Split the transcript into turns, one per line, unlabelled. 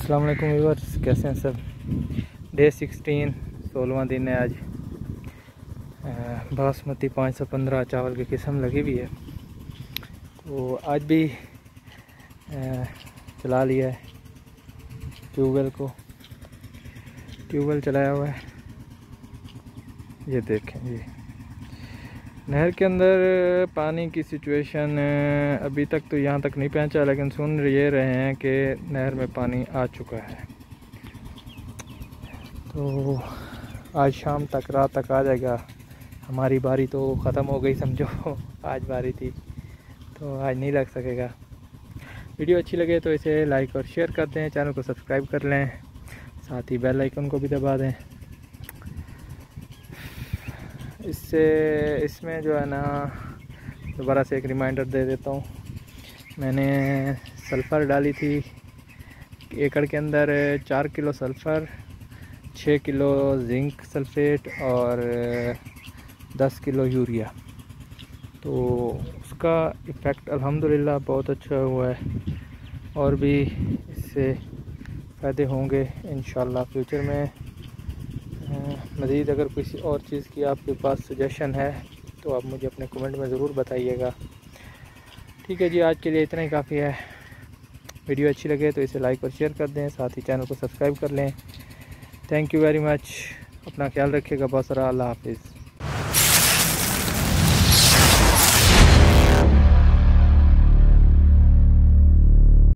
अस्सलाम वालेकुम व्यूअर्स, कैसे हैं सब। डे 16 16वां दिन है आज। बासमती 515 चावल की किस्म लगी हुई है, तो आज भी चला लिया है ट्यूबवेल को। ट्यूबवेल चलाया हुआ है, ये देखें जी। नहर के अंदर पानी की सिचुएशन अभी तक तो यहाँ तक नहीं पहुँचा, लेकिन सुन ये रहे हैं कि नहर में पानी आ चुका है। तो आज शाम तक, रात तक आ जाएगा। हमारी बारी तो ख़त्म हो गई समझो, आज बारी थी तो आज नहीं लग सकेगा। वीडियो अच्छी लगे तो इसे लाइक और शेयर कर दें, चैनल को सब्सक्राइब कर लें, साथ ही बेल आइकन को भी दबा दें। इसमें जो है ना, दोबारा से एक रिमाइंडर दे देता हूँ। मैंने सल्फ़र डाली थी एकड़ के अंदर 4 kilo sulphur, 6 kilo zinc sulphate और 10 किलो यूरिया। तो उसका इफ़ेक्ट अल्हम्दुलिल्लाह बहुत अच्छा हुआ है, और भी इससे फ़ायदे होंगे इंशाल्लाह फ्यूचर में। मज़ीद अगर किसी और चीज़ की आपके पास सजेशन है तो आप मुझे अपने कमेंट में ज़रूर बताइएगा। ठीक है जी, आज के लिए इतना ही काफ़ी है। वीडियो अच्छी लगे तो इसे लाइक और शेयर कर दें, साथ ही चैनल को सब्सक्राइब कर लें। Thank you very much. अपना ख्याल रखिएगा। बहुत सारा। अल्लाह हाफिज़।